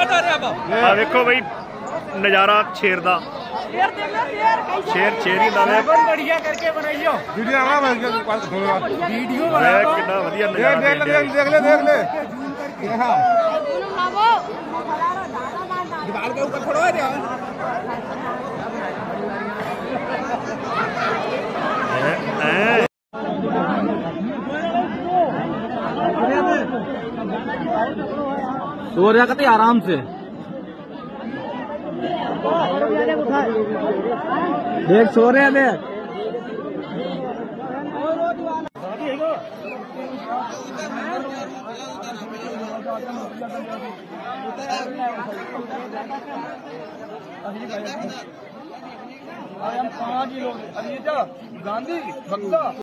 आ देखो भाई नजारा शेर दा, शेर शेर ही लाने बढ़िया करके बनाइयो वीडियो कितना वधिया नजारा देख ले हां दीवार के ऊपर खड़ो है सो रहा कहते आराम से देख सो रहे हैं देख हम 5 ही लोग गांधी भक्ता